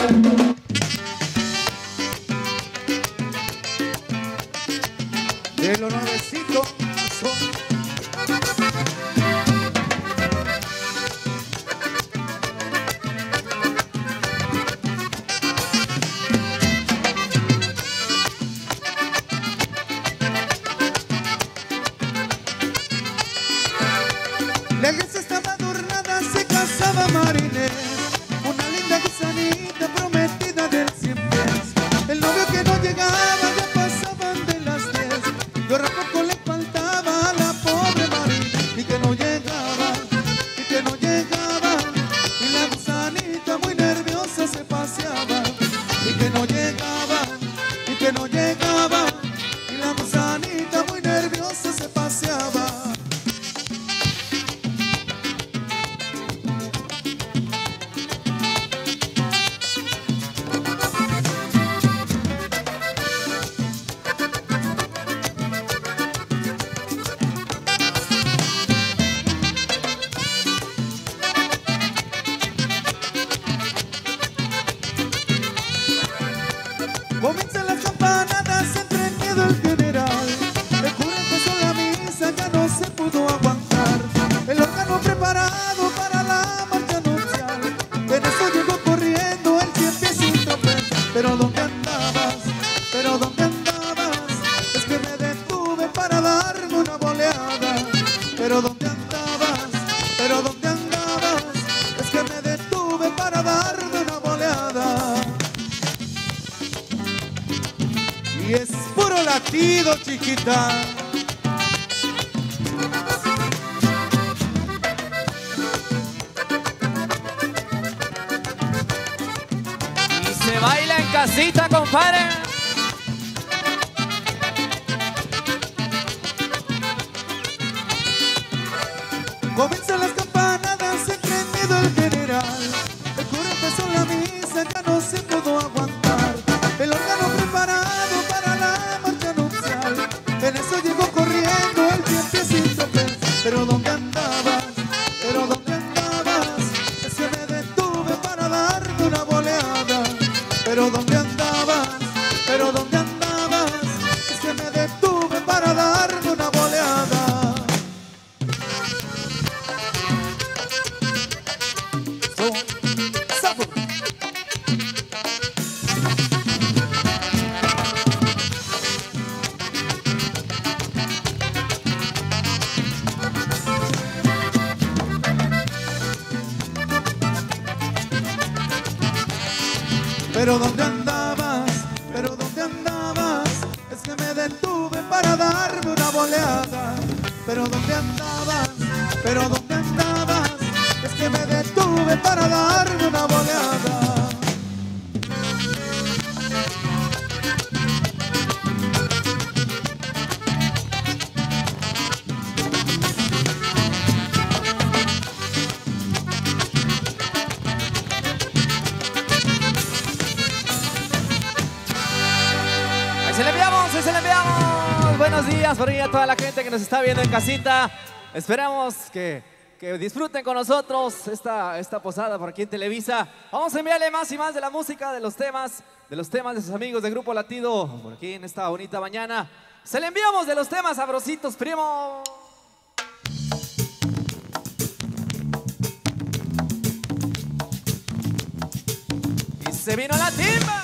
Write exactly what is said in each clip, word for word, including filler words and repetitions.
De lo nuevecito son. La iglesia estaba adornada, se casaba Marinés, una linda gusanita prometida del cien pies. El novio que no llegaba, ya pasaban de las diez. Yo poco le faltaba a la pobre Marinés, y que no llegaba, y que no llegaba. Y la gusanita muy nerviosa se paseaba, y que no llegaba, y que no llegaba. Y la gusanita muy nerviosa se paseaba. Comienzan las campanadas, entre miedo el general. El cura empezó la misa, ya no se pudo aguantar. El órgano preparado para la marcha nupcial. En eso llegó corriendo el cien pies sin tropel. Pero ¿dónde andabas? Pero ¿dónde andabas? Es que me detuve para darme una boleada. Pero ¿dónde andabas? Pero ¿dónde andabas? Es que me detuve para darme una boleada. Y es puro latido, chiquita. Y se baila en casita, compadre. Comienzan las campanadas, entre miedo el general. El cura empezó la misa, ya no se pudo aguantar. El órgano preparado para la marcha nupcial. En eso llegó corriendo el cien pies sin tropel. Pero ¿dónde andabas? Pero ¿dónde andabas? Es que me detuve para darme una boleada. Pero ¿dónde andabas? Pero ¿dónde andabas? Es que me detuve para darme una boleada. So, sapo. Pero ¿dónde andabas? Pero ¿dónde andabas? Es que me detuve para darme una boleada. Pero ¿dónde andabas? Pero ¿dónde andabas? Es que me detuve para darme una boleada. Se le enviamos, se le enviamos. Buenos días por ahí a toda la gente que nos está viendo en casita. Esperamos que, que disfruten con nosotros esta, esta posada por aquí en Televisa. Vamos a enviarle más y más de la música, de los temas, de los temas de sus amigos de Grupo Latido por aquí en esta bonita mañana. Se le enviamos de los temas sabrositos, primo. Y se vino la timba.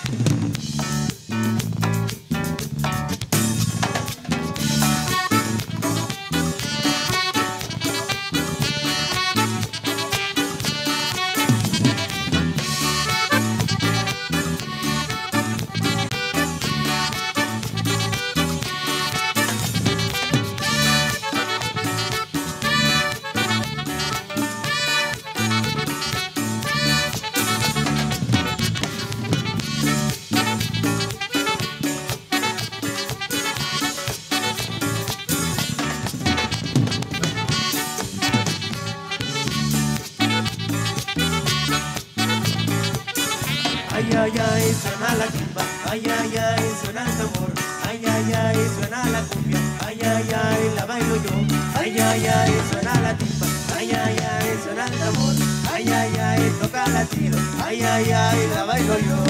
Ay, ay, ay, suena la timba, ay, ay, ay, suena el tambor, ay, ay, ay, suena la cumbia, ay, ay, ay, la bailo yo, ay, ay, ay, suena la timba, ay, ay, ay, suena el tambor, ay, ay, ay, ay, toca latido, ay, ay, ay, la bailo yo.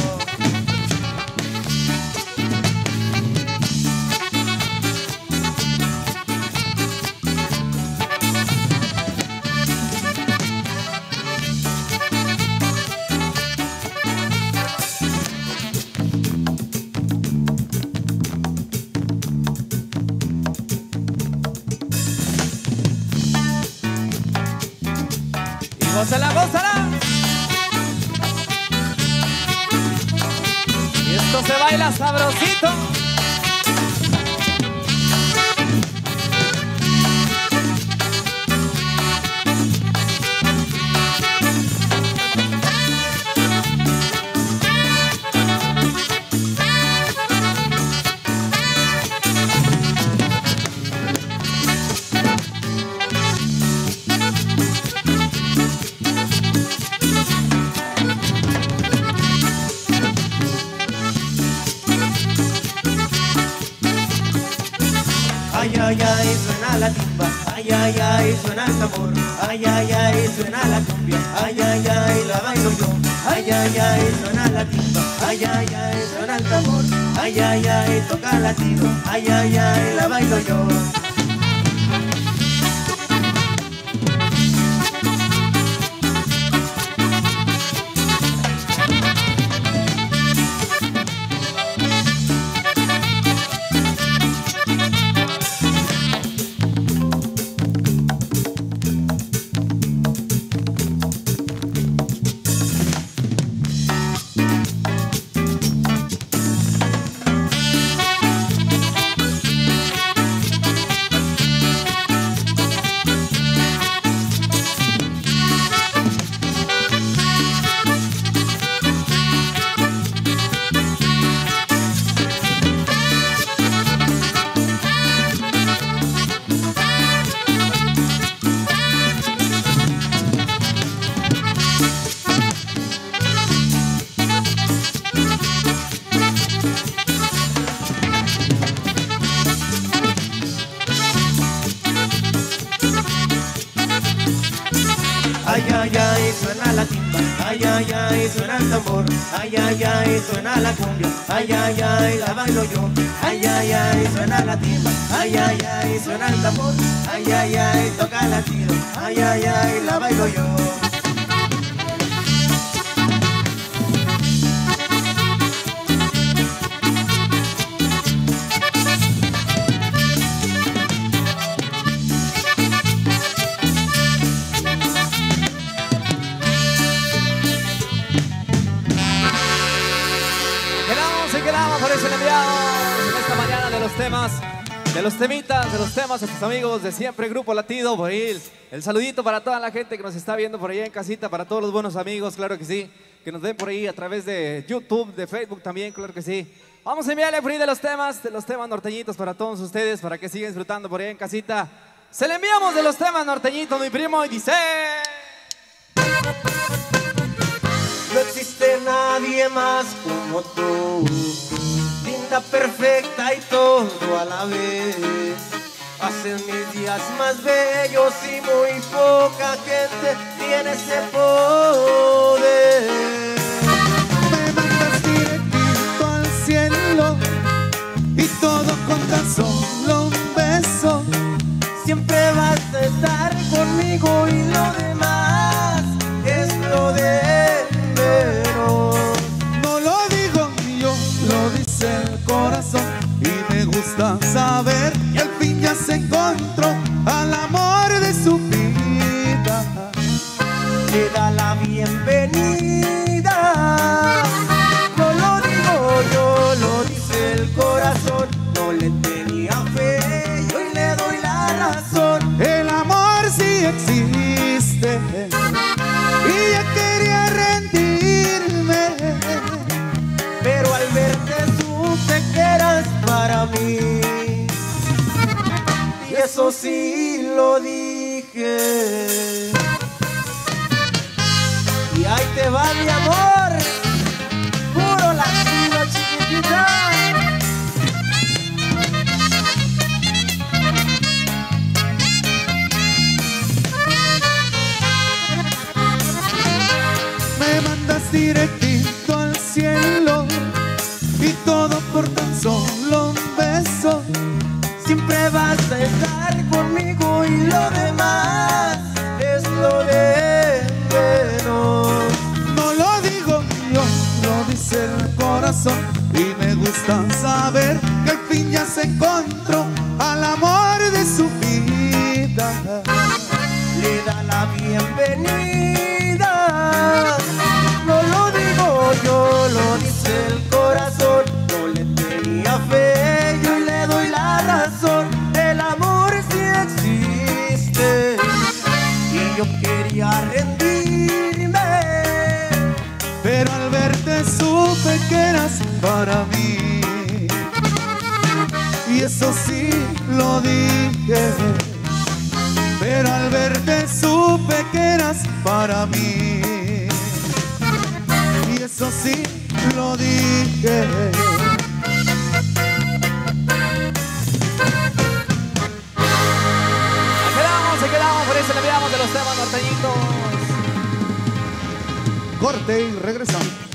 Gózala, gózala. Y esto se baila sabrosito. Ay, ay, ay, suena la timba, ay, ay, ay, suena el tambor, ay, ay, ay, suena la cumbia, ay, ay, ay, la bailo yo, ay, ay, ay, suena la timba, ay, ay, ay, suena el tambor, ay, ay, ay, toca latido, ay, ay, ay, la bailo yo. Ay, ay, ay, suena la timba, ay, ay, ay, suena el tambor, ay, ay, ay, suena la cumbia, ay, ay, ay, la bailo yo, ay, ay, ay, suena la timba, ay, ay, ay, suena el tambor, ay, ay, ay, toca latido, ay, ay, ay, la bailo yo. Por eso le enviamos en esta mañana de los temas, de los temitas, de los temas a sus amigos de siempre, Grupo Latido. Por ahí el, el saludito para toda la gente que nos está viendo por allá en casita, para todos los buenos amigos, claro que sí, que nos ven por ahí a través de YouTube, de Facebook también, claro que sí. Vamos a enviarle por ahí de los temas, de los temas norteñitos para todos ustedes, para que sigan disfrutando por allá en casita. Se le enviamos de los temas norteñitos, mi primo, y dice... No existe nadie más como tú, linda, perfecta y todo a la vez. Haces mis días más bellos y muy poca gente tiene ese poder. Me mandas directito al cielo y todo con tan solo un beso. Siempre vas a estar conmigo y lo demás es lo de menos. No lo digo yo, lo dice el corazón. Y me gusta saber que al fin ya se encontró al amor de su vida. Le da la bienvenida. No lo digo yo, lo dice el corazón. No le tenía fe y hoy le doy la razón. El amor sí existe y ya quería rendirme, pero al verte supe que eras para mí. Y eso sí lo dije. Y ahí te va mi amor, puro latino, chiquitita. verte supe que eras para mí. Y eso sí lo dije, pero al verte supe que eras para mí. Y eso sí lo dije. Ahí quedamos, se quedamos, por eso le enviamos de los temas norteñitos. Corte y regresamos.